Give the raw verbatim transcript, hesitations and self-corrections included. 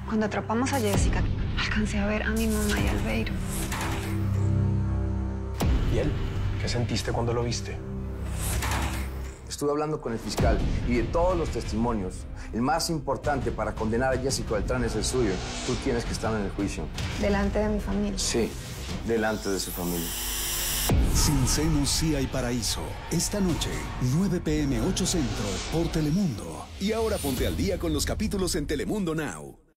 Cuando atrapamos a Jessica, alcancé a ver a mi mamá y a Albeiro. ¿Y él? ¿Qué sentiste cuando lo viste? Estuve hablando con el fiscal y de todos los testimonios, el más importante para condenar a Jessica Beltrán es el suyo. Tú tienes que estar en el juicio. Delante de mi familia. Sí, delante de su familia. Sin senos sí hay paraíso. Esta noche, nueve p m ocho Centro, por Telemundo. Y ahora ponte al día con los capítulos en Telemundo Now.